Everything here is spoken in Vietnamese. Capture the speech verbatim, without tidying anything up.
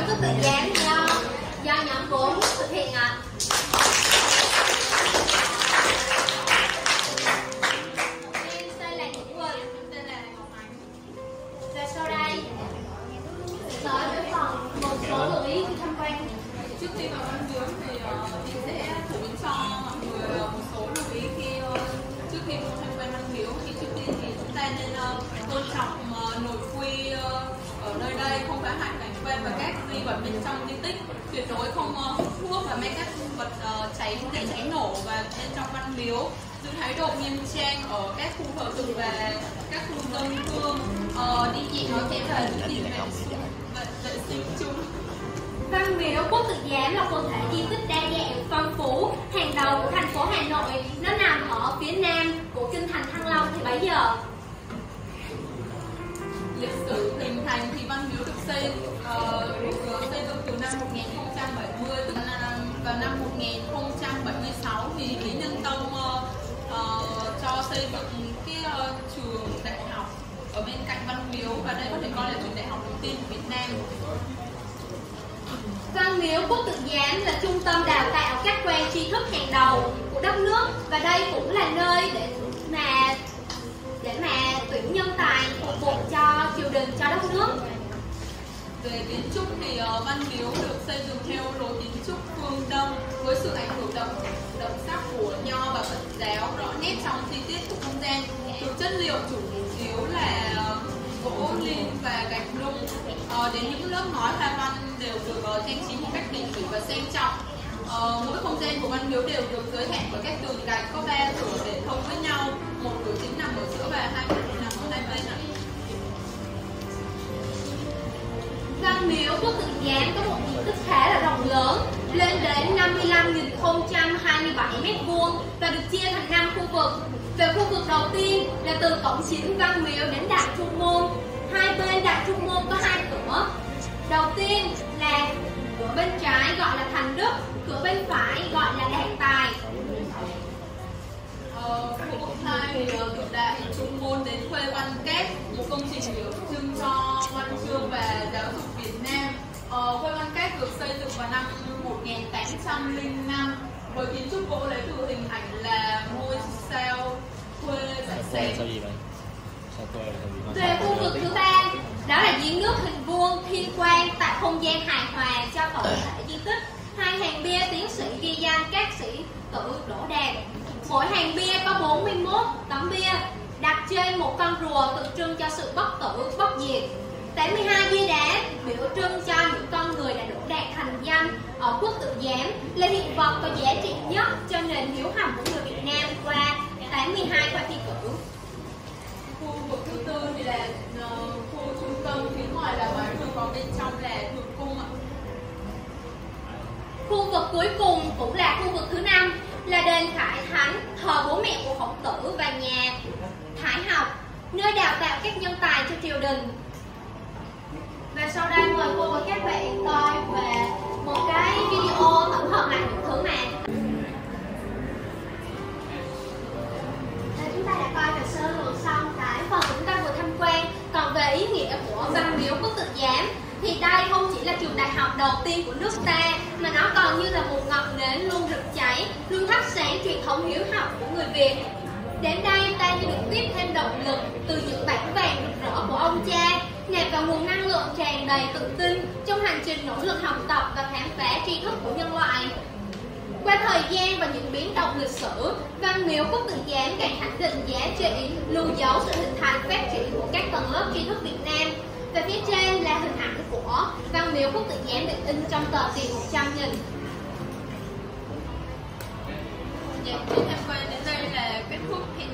Quốc tự giám do do nhóm bốn thực hiện ạ. Em tên là Nguyễn Quỳnh, tên là Ngọc Ánh. Và sau đây tới với phần một số lưu ý khi tham quan. Trước khi vào văn miếu thì uh, chị sẽ phổ biến cho mọi người uh, một số lưu ý khi uh, trước khi tham quan văn miếu. Thì trước tiên thì chúng ta nên uh, tôn trọng uh, nội quy uh, ở nơi đây, không phá hại cảnh quan và các di vật bên trong di tích, tuyệt đối không uh, hút thuốc và mang các vật uh, cháy để cháy nổ và bên trong văn miếu, giữ thái độ nghiêm trang ở các khu thờ tự và các khu dân hương, uh, đi nhẹ nói khẽ và giữ gìn vệ sinh chung. Văn miếu Quốc tự giám là quần thể di tích đa dạng, phong phú, hàng đầu của thành phố Hà Nội. Nó nằm ở phía nam của kinh thành Thăng Long thì bấy giờ. Lịch sử hình thành thì văn miếu được xây uh, được xây dựng từ năm một nghìn không trăm bảy mươi, từ vào năm một nghìn không trăm bảy mươi sáu thì Lý Nhân Tông uh, uh, cho xây dựng cái uh, trường đại học ở bên cạnh văn miếu, và đây có thể coi là trường đại học đầu tiên của Việt Nam. Văn miếu Quốc tự giám là trung tâm đào tạo các quan tri thức hàng đầu của đất nước, và đây cũng là nơi để mà để mà tuyển nhân tài phục vụ cho triều đình, cho đất nước. Về kiến trúc thì uh, văn miếu được xây dựng theo lối kiến trúc phương Đông với sự ảnh hưởng đậm đậm sắc của Nho và Phật giáo rõ nét trong chi tiết của không gian. Từ chất liệu chủ yếu là uh, gỗ lim và gạch nung, uh, đến những lớp ngói hoa văn đều được uh, trang trí một cách tỉ mỉ và sang trọng. Uh, mỗi không gian của văn miếu đều được giới hạn bởi các tường gạch có ba cửa để thông với nhau, một cửa chính nằm ở giữa và hai cửa nằm ở hai bên. Văn miếu Quốc tự giám có một diện tích khá là rộng lớn, lên đến năm mươi lăm nghìn không trăm hai mươi bảy mét vuông và được chia thành năm khu vực. Về khu vực đầu tiên là từ cổng chính văn miếu đến đại trung môn. Hai bên đại trung môn có hai cửa. Đầu tiên là cửa bên trái gọi là Thành Đức, cửa bên phải gọi là Đàn Tài. Ờ, khu vực hai thì từ đại trung môn đến Khuê Văn Các, một công trình biểu trưng cho văn chương và giáo dục Việt Nam. Ờ, Khuê Văn Các được xây dựng vào năm một nghìn tám trăm lẻ năm với kiến trúc gỗ lấy từ hình ảnh là ngôi sao Khuê Giải Xén. Về khu vực thứ ba, đó là giếng nước hình vuông thiên quang tại không gian hài hòa cho tổng thể di tích. Hai hàng bia tiến sĩ ghi danh các sĩ tử đỗ đạt. Mỗi hàng bia có bốn mươi mốt tấm bia đặt trên một con rùa tượng trưng cho sự bất tử, bất diệt. tám mươi hai bia đá biểu trưng cho những con người đã đỗ đạt thành danh ở Quốc tự giám, là hiện vật có giá trị nhất cho nền hiếu học của người Việt Nam qua tám mươi hai khoa thi cử. Khu vực thứ tư thì là uh, khu trung tâm, phía ngoài là bãi đường, còn bên trong là thượng cung ạ. Khu vực cuối cùng cũng là khu vực thứ năm là đền Khải Thánh, thờ bố mẹ của Khổng Tử và nhà Thái học, nơi đào tạo các nhân tài cho triều đình. Và sau đây mời cô và các bạn coi về một cái video tổng hợp lại những thứ mà chúng ta đã coi về sơ lược xong cái phần chúng ta vừa tham quan. Còn về ý nghĩa của văn miếu Quốc tự giám thì đây không chỉ là trường đại học đầu tiên của nước ta, mà nó còn như là một ngọn nến luôn rực cháy, luôn thắp sáng truyền thống hiếu học của người Việt. Đến đây ta như được tiếp thêm động lực từ những bản vàng rực rỡ của ông cha, nạp vào nguồn năng lượng tràn đầy tự tin trong hành trình nỗ lực học tập và khám phá tri thức của nhân loại. Qua thời gian và những biến động lịch sử, văn miếu Quốc tự giám càng khẳng định giá trị, lưu dấu sự hình thành phát triển của các tầng lớp tri thức Việt Nam. Và phía trên là hình ảnh của văn miếu Quốc tự giám được in trong tờ tiền một trăm nghìn. Dạ, chuyến tham quan đến đây là kết thúc. Hẹn